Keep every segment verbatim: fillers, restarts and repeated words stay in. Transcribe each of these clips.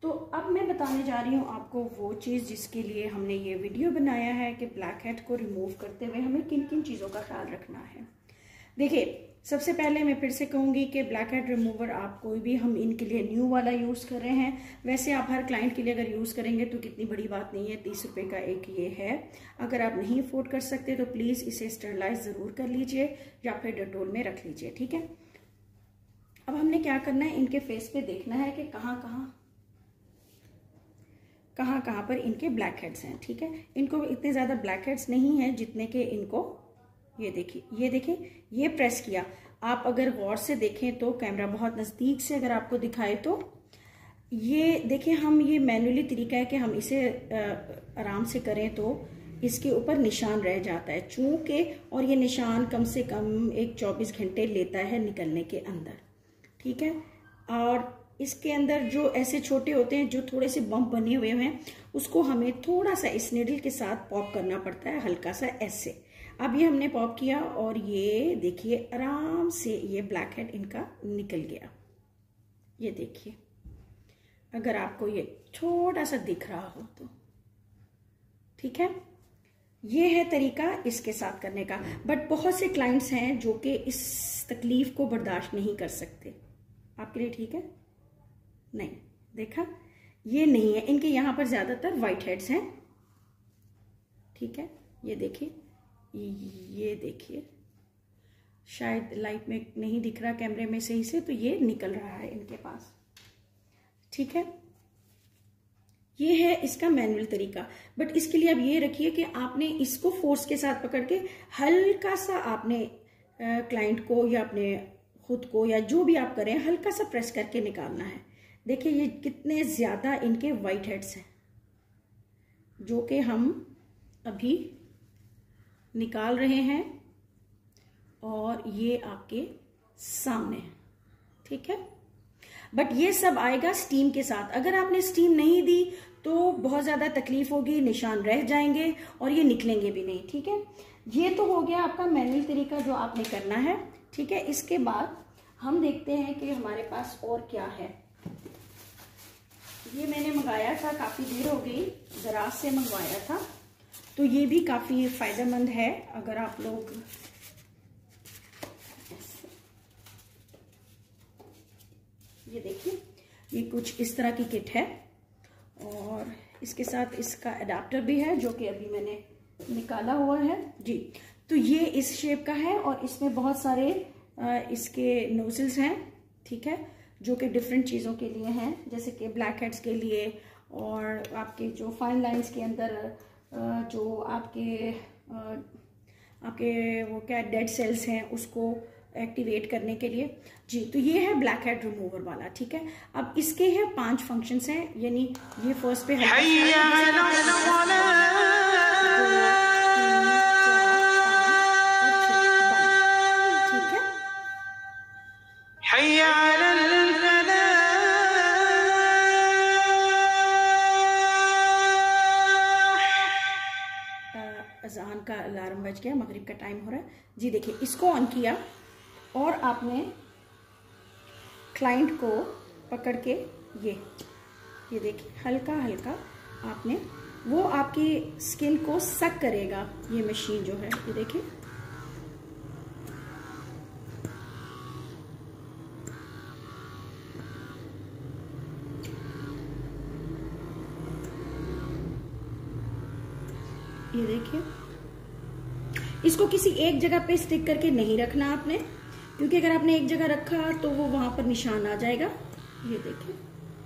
तो अब मैं बताने जा रही हूँ आपको वो चीज़ जिसके लिए हमने ये वीडियो बनाया है कि ब्लैक हेड को रिमूव करते हुए हमें किन किन चीज़ों का ख्याल रखना है। देखिए, सबसे पहले मैं फिर से कहूँगी कि ब्लैक हेड रिमूवर आप कोई भी, हम इनके लिए न्यू वाला यूज़ कर रहे हैं। वैसे आप हर क्लाइंट के लिए अगर यूज़ करेंगे तो कितनी बड़ी बात नहीं है, तीस रुपये का एक ये है। अगर आप नहीं अफोर्ड कर सकते तो प्लीज़ इसे स्टरलाइज ज़रूर कर लीजिए या फिर डेटोल में रख लीजिए, ठीक है। अब हमने क्या करना है, इनके फेस पे देखना है कि कहाँ कहाँ कहाँ कहाँ पर इनके ब्लैक हेड्स हैं, ठीक है। इनको इतने ज़्यादा ब्लैक हेड्स नहीं हैं जितने के इनको, ये देखिए ये देखिए ये प्रेस किया। आप अगर गौर से देखें तो कैमरा बहुत नज़दीक से अगर आपको दिखाए तो ये देखिए, हम ये मैनुअली तरीका है कि हम इसे आराम से करें तो इसके ऊपर निशान रह जाता है चूंकि, और ये निशान कम से कम एक चौबीस घंटे लेता है निकलने के अंदर, ठीक है। और इसके अंदर जो ऐसे छोटे होते हैं जो थोड़े से बम्प बने हुए हैं, उसको हमें थोड़ा सा इस निडल के साथ पॉप करना पड़ता है, हल्का सा ऐसे। अब ये हमने पॉप किया और ये देखिए आराम से ये ब्लैक हेड इनका निकल गया। ये देखिए, अगर आपको ये छोटा सा दिख रहा हो तो, ठीक है। ये है तरीका इसके साथ करने का। बट बहुत से क्लाइंट्स हैं जो कि इस तकलीफ को बर्दाश्त नहीं कर सकते। आपके लिए ठीक है? नहीं, देखा, ये नहीं है, इनके यहां पर ज्यादातर वाइट हेड्स हैं, ठीक है। ये देखिए, ये देखिए, शायद लाइट में नहीं दिख रहा कैमरे में सही से, तो ये निकल रहा है इनके पास, ठीक है। ये है इसका मैनुअल तरीका। बट इसके लिए अब ये रखिए कि आपने इसको फोर्स के साथ पकड़ के हल्का सा आपने क्लाइंट को या अपने खुद को या जो भी आप करें हल्का सा प्रेस करके निकालना है। देखिए ये कितने ज्यादा इनके वाइट हेड्स हैं जो कि हम अभी निकाल रहे हैं और ये आपके सामने है, ठीक है। बट ये सब आएगा स्टीम के साथ। अगर आपने स्टीम नहीं दी तो बहुत ज्यादा तकलीफ होगी, निशान रह जाएंगे और ये निकलेंगे भी नहीं, ठीक है। ये तो हो गया आपका मैनुअल तरीका जो आपने करना है, ठीक है। इसके बाद हम देखते हैं कि हमारे पास और क्या है। ये मैंने मंगाया था, काफी देर हो गई, दराज से मंगवाया था, तो ये भी काफी फायदेमंद है अगर आप लोग, ये देखिए ये कुछ इस तरह की किट है और इसके साथ इसका अडाप्टर भी है जो कि अभी मैंने निकाला हुआ है जी। तो ये इस शेप का है और इसमें बहुत सारे इसके नोजल्स हैं, ठीक है, जो कि डिफरेंट चीज़ों के लिए हैं, जैसे कि ब्लैक हेड्स के लिए और आपके जो फाइन लाइंस के अंदर जो आपके आपके वो क्या डेड सेल्स हैं उसको एक्टिवेट करने के लिए जी। तो ये है ब्लैक हेड रिमूवर वाला, ठीक है। अब इसके हैं पांच फंक्शंस हैं, यानी ये फर्स्ट पे अज़ान का अलार्म बज गया, मगरिब का टाइम हो रहा है जी। देखिए इसको ऑन किया और आपने क्लाइंट को पकड़ के ये ये देखिए हल्का हल्का आपने, वो आपकी स्किन को सक करेगा ये मशीन जो है, ये देखिए। ये देखिए, इसको किसी एक जगह पे स्टिक करके नहीं रखना आपने, क्योंकि अगर आपने एक जगह रखा तो वो वहां पर निशान आ जाएगा। ये देखिए,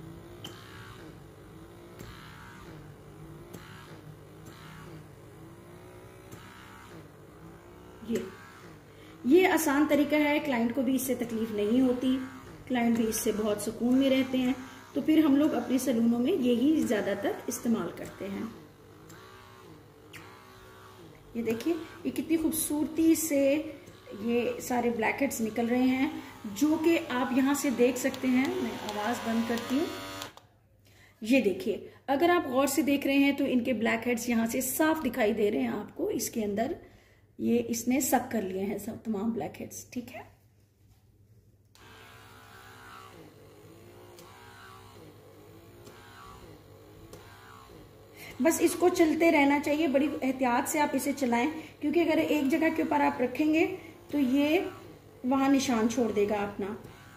ये ये आसान तरीका है, क्लाइंट को भी इससे तकलीफ नहीं होती, क्लाइंट भी इससे बहुत सुकून में रहते हैं। तो फिर हम लोग अपने सलूनों में यही ज्यादातर इस्तेमाल करते हैं। ये देखिए ये कितनी खूबसूरती से ये सारे ब्लैक हेड्स निकल रहे हैं, जो कि आप यहां से देख सकते हैं। मैं आवाज बंद करती हूँ। ये देखिए, अगर आप गौर से देख रहे हैं तो इनके ब्लैक हेड्स यहां से साफ दिखाई दे रहे हैं आपको। इसके अंदर ये इसने सक कर लिए हैं सब तमाम ब्लैक हेड्स, ठीक है। बस इसको चलते रहना चाहिए, बड़ी एहतियात से आप इसे चलाएं, क्योंकि अगर एक जगह के ऊपर आप रखेंगे तो ये वहां निशान छोड़ देगा अपना।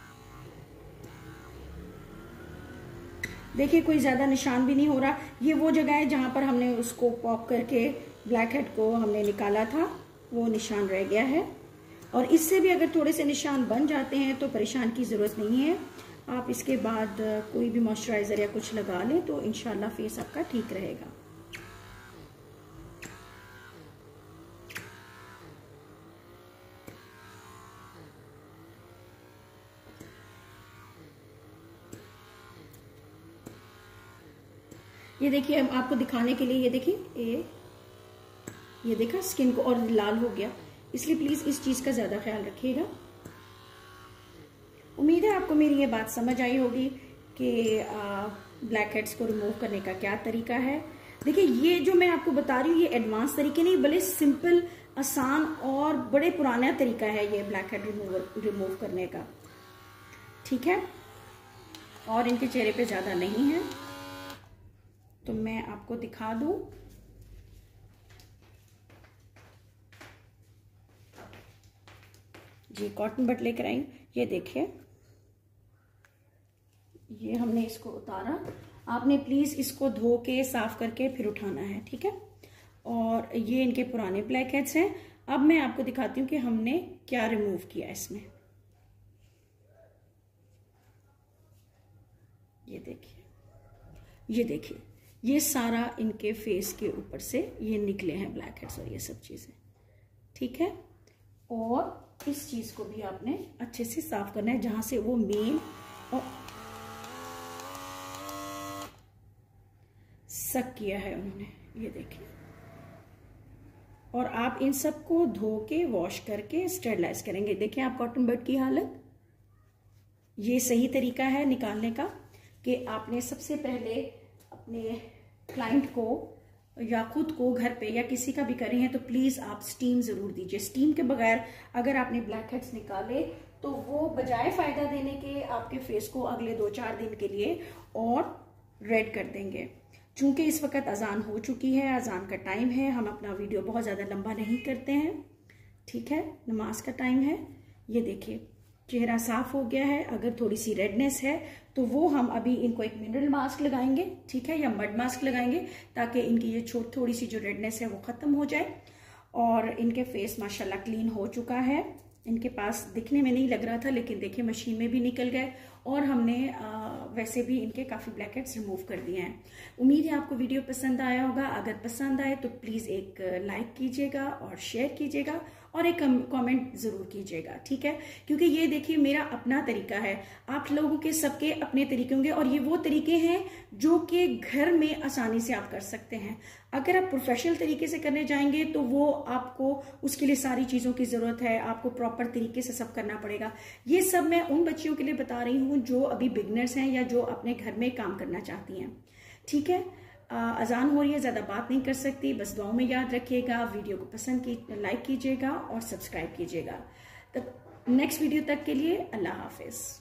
देखिए कोई ज्यादा निशान भी नहीं हो रहा। ये वो जगह है जहां पर हमने उसको पॉप करके ब्लैक हेड को हमने निकाला था, वो निशान रह गया है। और इससे भी अगर थोड़े से निशान बन जाते हैं तो परेशान की जरूरत नहीं है। आप इसके बाद कोई भी मॉइस्चराइजर या कुछ लगा लें तो इंशाल्लाह फेस आपका ठीक रहेगा। ये देखिए हम आपको दिखाने के लिए, ये देखिए ये ये देखा स्किन को और लाल हो गया, इसलिए प्लीज इस चीज का ज्यादा ख्याल रखिएगा। उम्मीद है आपको मेरी ये बात समझ आई होगी कि ब्लैक हेड्स को रिमूव करने का क्या तरीका है। देखिए ये जो मैं आपको बता रही हूँ ये एडवांस तरीके नहीं, बड़े सिंपल, आसान और बड़े पुराना तरीका है ये ब्लैक हेड रिमूव रिमूव करने का, ठीक है। और इनके चेहरे पे ज्यादा नहीं है, तो मैं आपको दिखा दूं। जी कॉटन बट लेकर आई, ये देखिए ये हमने इसको उतारा। आपने प्लीज इसको धो के साफ करके फिर उठाना है, ठीक है। और ये इनके पुराने ब्लैक हेड्स हैं। अब मैं आपको दिखाती हूँ कि हमने क्या रिमूव किया इसमें। ये देखिए, ये देखिए ये सारा इनके फेस के ऊपर से ये निकले हैं ब्लैक हेड्स और ये सब चीजें, ठीक है। और इस चीज को भी आपने अच्छे से साफ करना है जहां से वो मेन और सक किया है उन्होंने, ये देखिए। और आप इन सबको धो के वॉश करके स्टेरलाइज करेंगे। देखिए आप कॉटन बड की हालत, ये सही तरीका है निकालने का कि आपने सबसे पहले अपने क्लाइंट को या खुद को घर पे या किसी का भी करें हैं तो प्लीज आप स्टीम जरूर दीजिए। स्टीम के बगैर अगर आपने ब्लैक हेड्स निकाले तो वो बजाय फायदा देने के आपके फेस को अगले दो चार दिन के लिए और रेड कर देंगे। चूंकि इस वक्त अजान हो चुकी है, अजान का टाइम है, हम अपना वीडियो बहुत ज्यादा लंबा नहीं करते हैं, ठीक है, नमाज का टाइम है। ये देखिए चेहरा साफ हो गया है। अगर थोड़ी सी रेडनेस है तो वो हम अभी इनको एक मिनरल मास्क लगाएंगे, ठीक है, या मड मास्क लगाएंगे ताकि इनकी ये छोटी थोड़ी सी जो रेडनेस है वो खत्म हो जाए। और इनके फेस माशाल्लाह क्लीन हो चुका है। इनके पास दिखने में नहीं लग रहा था, लेकिन देखिए मशीन में भी निकल गए और हमने आ, वैसे भी इनके काफी ब्लैक हेड्स रिमूव कर दिए हैं। उम्मीद है आपको वीडियो पसंद आया होगा। अगर पसंद आए तो प्लीज एक लाइक कीजिएगा और शेयर कीजिएगा और एक कमेंट जरूर कीजिएगा, ठीक है। क्योंकि ये देखिए मेरा अपना तरीका है, आप लोगों के सबके अपने तरीके होंगे और ये वो तरीके हैं जो कि घर में आसानी से आप कर सकते हैं। अगर आप प्रोफेशनल तरीके से करने जाएंगे तो वो आपको उसके लिए सारी चीजों की जरूरत है, आपको प्रॉपर तरीके से सब करना पड़ेगा। ये सब मैं उन बच्चियों के लिए बता रही हूँ जो अभी बिगनर्स हैं या जो अपने घर में काम करना चाहती हैं, ठीक है। अजान हो रही है, ज्यादा बात नहीं कर सकती, बस दुआओं में याद रखिएगा। वीडियो को पसंद की लाइक कीजिएगा और सब्सक्राइब कीजिएगा। तब नेक्स्ट वीडियो तक के लिए अल्लाह हाफिज।